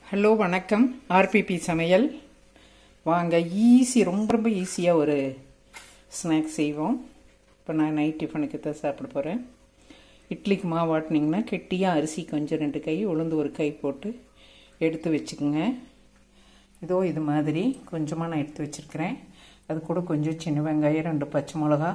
Hello வணக்கம். RPP சமையல் வாங்க. ஈஸி, ரொம்ப ரொம்ப ஈஸியாக ஒரு ஸ்நாக்ஸ் செய்வோம். இப்போ நான் நைட் டிஃபனுக்கு தான் சாப்பிட போகிறேன். இட்லிக்கு மாவு ஆட்டினீங்கன்னா கெட்டியாக அரிசி கொஞ்சம் 2 கை, உளுந்து 1 கை போட்டு எடுத்து வச்சுக்கோங்க. இதோ இது மாதிரி கொஞ்சமாக நான் எடுத்து வச்சுருக்கிறேன். அது கூட கொஞ்சம் சின்ன வெங்காயம், 2 பச்சை மிளகா,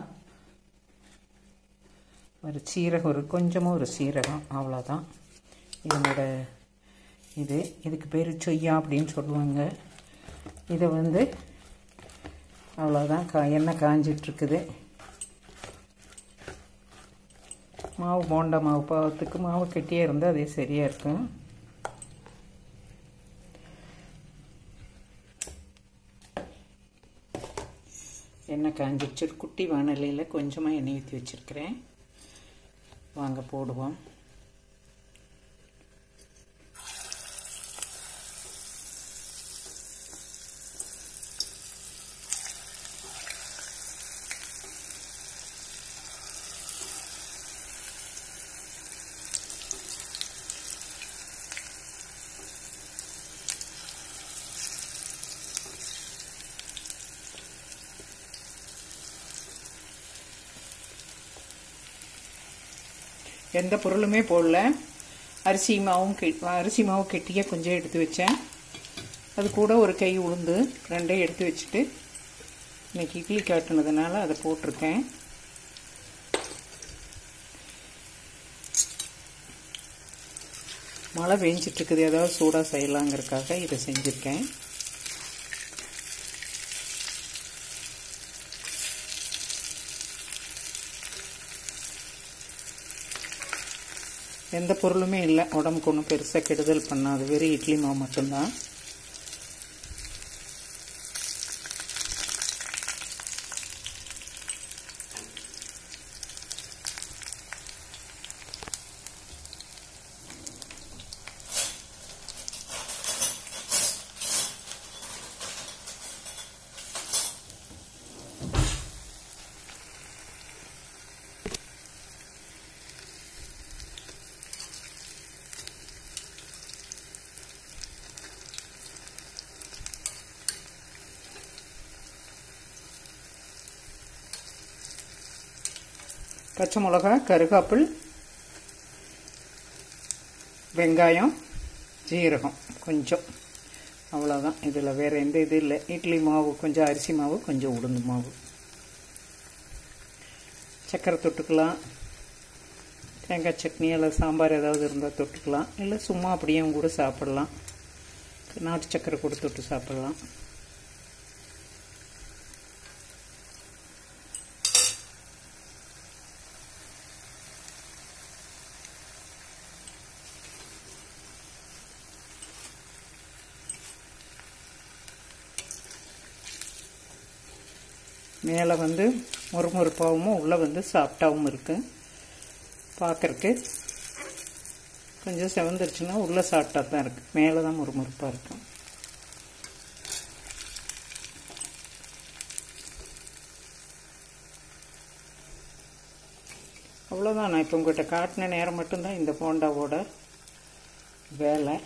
ஒரு சீரகம், கொஞ்சமாக ஒரு சீரகம், அவ்வளோதான். இதனோட இதுக்கு பேர் சொய்யா அப்படின்னு சொல்லுவாங்க. இதை அவ்வளோதான். எண்ணெய் காஞ்சிட்ருக்குது. மாவு போண்டா மாவு பாவத்துக்கு மாவு கெட்டியாக இருந்தால் அதே சரியாக இருக்கும். எண்ணெய் காஞ்சிடுச்சு. குட்டி வானலியில் கொஞ்சமாக எண்ணெய் ஊற்றி வச்சுருக்கிறேன். வாங்க போடுவோம். எந்த பொருளுமே போடல. அரிசி மாவு கெட்டியாக கொஞ்சம் எடுத்து வச்சேன். அது கூட 1 கை உளுந்து 2 எடுத்து வச்சுட்டு இன்றைக்கி இட்லி காட்டுனதுனால அதை போட்டிருக்கேன். மழை பெஞ்சிட்ருக்குது, ஏதாவது சூடாக செய்யலாங்கிறதுக்காக இதை செஞ்சுருக்கேன். எந்த பொருளுமே இல்லை, உடம்புக்கு ஒன்றும் பெருசாக கெடுதல் பண்ணாது. வெறும் இட்லி மாவு மட்டும்தான். பச்சை மிளகா, கருகாப்பிள், வெங்காயம், ஜீரகம் கொஞ்சம், அவ்வளோதான். இதில் வேறு எந்த இது இல்லை. இட்லி மாவு கொஞ்சம், அரிசி மாவு கொஞ்சம், உளுந்து மாவு. சக்கரை தொட்டுக்கலாம், தேங்காய் சட்னி அல்லது சாம்பார் ஏதாவது இருந்தால் தொட்டுக்கலாம். இல்லை சும்மா அப்படியே கூட சாப்பிட்லாம். நாட்டு சக்கரை கூட தொட்டு சாப்பிட்லாம். மேலே மொறுமொறுப்பாகவும் உள்ளே சாஃப்டாகவும் இருக்குது. பார்க்குறக்கு கொஞ்சம் செவந்துருச்சுன்னா உள்ளே சாஃப்டாக தான் இருக்குது, மேலே தான் மொறுமொறுப்பாக இருக்கும். அவ்வளோதான். நான் இப்போ உங்கள்கிட்ட காட்டின நேரம் மட்டும்தான் இந்த போண்டாவோட வேலை.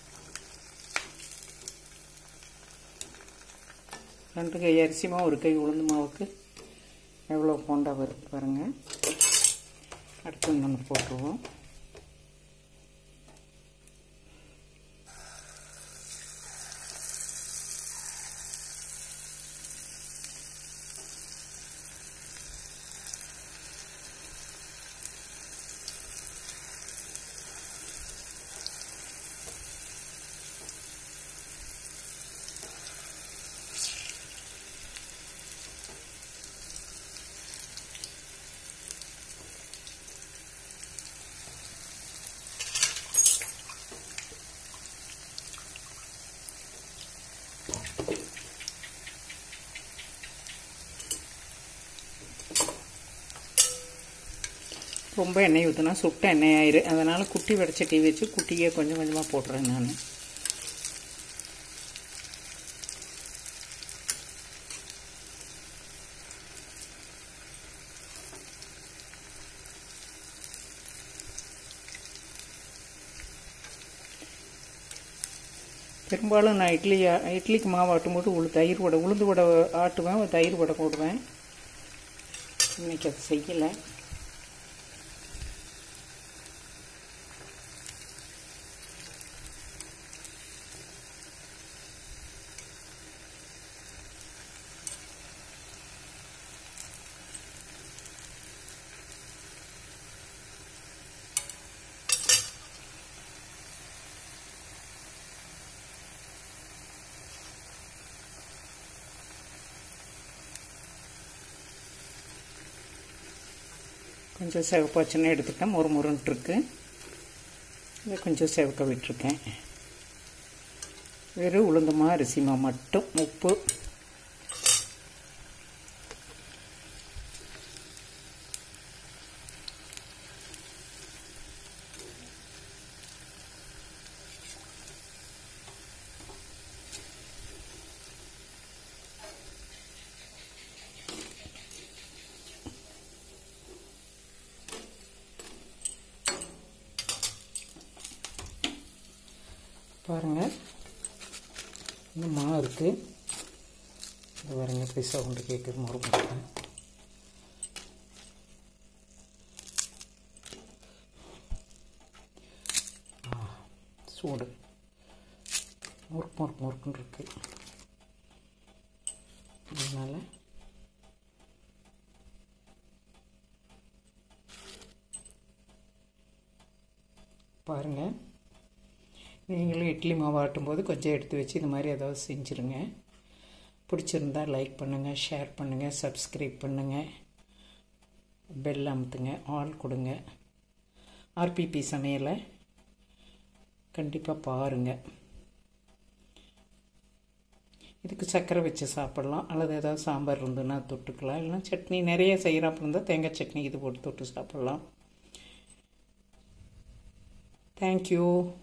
2 கை அரிசி மாவு, 1 கை உளுந்து மாவுக்கு எவ்வளோ போண்டா வருது பாருங்கள். அடுத்து ஒன்று போட்டுருவோம். ரொம்ப எண்ணெய் ஊற்றினா சுட்ட எண்ணெய் ஆயிரு. அதனால் குட்டி வடச்சட்டி வச்சு குட்டியே கொஞ்சம் கொஞ்சமாக போட்டுறேன் நான். பெரும்பாலும் நான் இட்லிக்கு மாவு ஆட்டும்போது தயிர் வடை உளுந்து வடை ஆட்டுவேன், தயிர் வடை போடுவேன். இன்றைக்கி அது செய்யலை. கொஞ்சம் செவப்பாச்சுன்னு எடுத்துக்கிட்டேன். முறுமுறுன்ட்டுருக்கு. இதை கொஞ்சம் செவக்க விட்டுருக்கேன். வெறும் உளுந்தமா அரிசிமா மட்டும் உப்பு பாருங்கள். இன்னும் மாவு இருக்குது. இது பாருங்க, எப்படி சவுண்டு கேட்குது. முறுமுறுக்கு சூடு முறுக்குன்னு இருக்கு. அதனால் பாருங்கள், நீங்களும் இட்லி மாவு ஆட்டும்போது கொஞ்சம் எடுத்து வச்சு இந்த மாதிரி ஏதாவது செஞ்சுருங்க. பிடிச்சிருந்தா லைக் பண்ணுங்கள், ஷேர் பண்ணுங்கள், சப்ஸ்கிரைப் பண்ணுங்கள், பெல் அமுத்துங்க, ஆல் கொடுங்க. ஆர்பிபி சமையலை கண்டிப்பாக பாருங்கள். இதுக்கு சர்க்கரை வச்சு சாப்பிட்லாம், அல்லது ஏதாவது சாம்பார் இருந்ததுன்னா தொட்டுக்கலாம். இல்லைனா சட்னி நிறைய செய்கிறாப்ப இருந்தால் தேங்காய் சட்னி இது போட்டு தொட்டு சாப்பிட்லாம். தேங்க்யூ.